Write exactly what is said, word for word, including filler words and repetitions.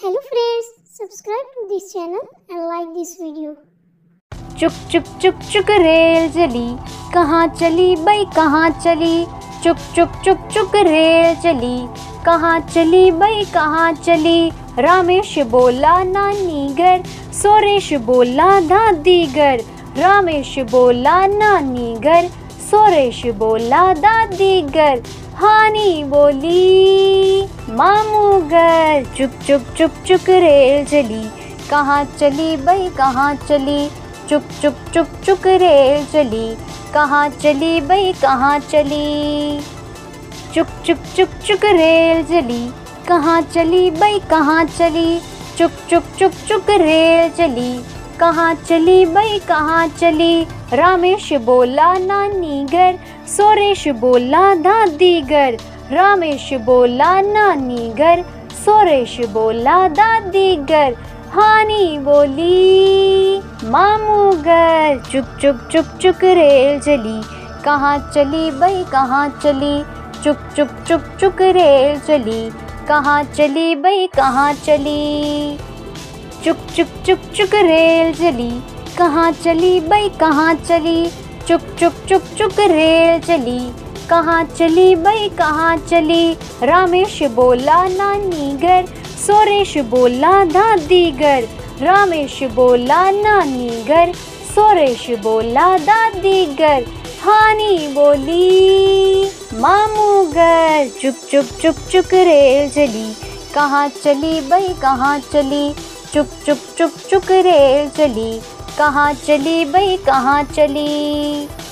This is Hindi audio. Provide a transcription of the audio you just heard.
Hello friends, subscribe to this channel and like this video. चुक चुक चुक चुक रेल चली, कहाँ चली बई कहाँ चली। चुक चुक चुक चुक रेल चली, कहाँ चली बई कहाँ चली। रामेश बोला नानी घर, सोरेश बोला दादी घर। रामेश बोला नानी घर, सोरेश बोला दादी घर। हानी बोली मामू घर। चुक चुक चुक चुक रेल चली, कहाँ चली बई कहाँ चली। चुक चुक चुक चुक रेल चली, कहाँ चली बई कहाँ चली। चुक चुक चुक चुक रेल चली, कहाँ चली बई कहाँ चली। चुक चुक चुक चुक रेल चली, कहाँ चली बई कहाँ चली। रामेश बोला नानी घर, सोरेश बोला दादी घर। रामेश बोला नानी घर, सोरेश बोला दादी घर। हानी बोली मामू घर। चुक चुक चुक चुक रेल चली, कहाँ चली बई कहाँ चली। चुक चुक चुक चुक रेल चली, कहाँ चली बई कहाँ चली। चुक चुक चुक चुक रेल चली, कहाँ चली बई कहाँ चली। चुक चुक चुक चुक रेल चली, कहाँ चली बई कहाँ चली। रामेश बोला नानी घर, सोरेश बोला दादी घर। रामेश बोला नानी घर, सोरेश बोला दादी घर। हानी बोली मामू घर। चुक चुक चुक चुक रेल चली, कहाँ चली बई कहाँ चली। चुक चुक चुक चुक रेल चली, कहाँ चली बई कहाँ चली।